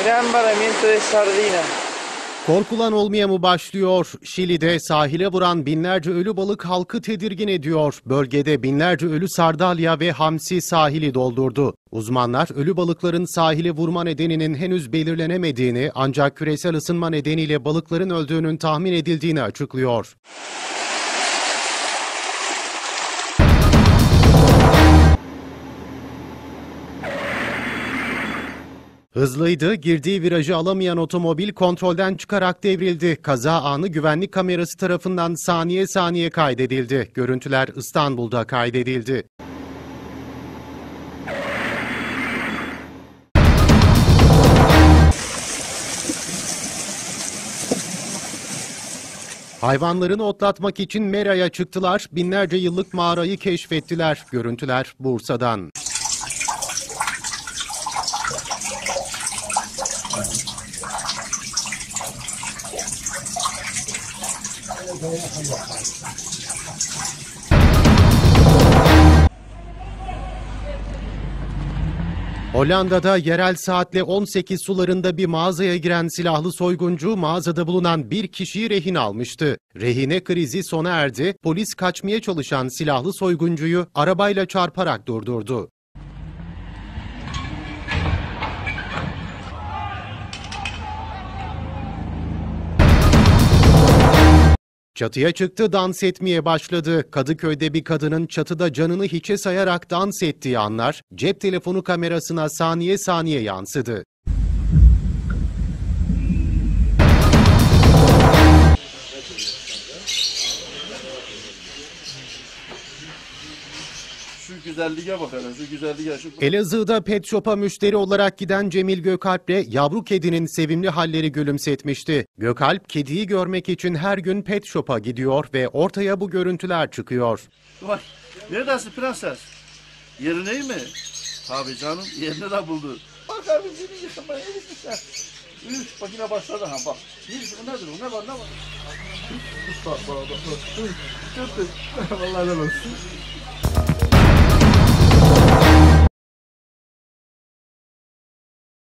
Gran varamiento de sardina. Korkulan olmaya mı başlıyor? Şili'de sahile vuran binlerce ölü balık halkı tedirgin ediyor. Bölgede binlerce ölü sardalya ve hamsi sahili doldurdu. Uzmanlar ölü balıkların sahile vurma nedeninin henüz belirlenemediğini ancak küresel ısınma nedeniyle balıkların öldüğünün tahmin edildiğini açıklıyor. Hızlıydı, girdiği virajı alamayan otomobil kontrolden çıkarak devrildi. Kaza anı güvenlik kamerası tarafından saniye saniye kaydedildi. Görüntüler İstanbul'da kaydedildi. Hayvanlarını otlatmak için meraya çıktılar, binlerce yıllık mağarayı keşfettiler. Görüntüler Bursa'dan. Hollanda'da yerel saatle 18 sularında bir mağazaya giren silahlı soyguncu mağazada bulunan bir kişiyi rehin almıştı. Rehine krizi sona erdi, polis kaçmaya çalışan silahlı soyguncuyu arabayla çarparak durdurdu. Çatıya çıktı, dans etmeye başladı. Kadıköy'de bir kadının çatıda canını hiçe sayarak dans ettiği anlar cep telefonu kamerasına saniye saniye yansıdı. Şu güzelliğe bak hele, şu güzelliğe. Elazığ'da pet shop'a müşteri olarak giden Cemil Gökalp'le yavru kedinin sevimli halleri gülümsetmişti. Gökalp, kediyi görmek için her gün pet shop'a gidiyor ve ortaya bu görüntüler çıkıyor. Bak, neredesin prenses? Yerin iyi mi? Tabii canım, yerini de buldu. Bak abi, seni yıkamaya gitmişler. Üf, bak yine başladı ha bak. Bu nedir o? Ne var, ne var? Bak. Çok vallahi helal olsun.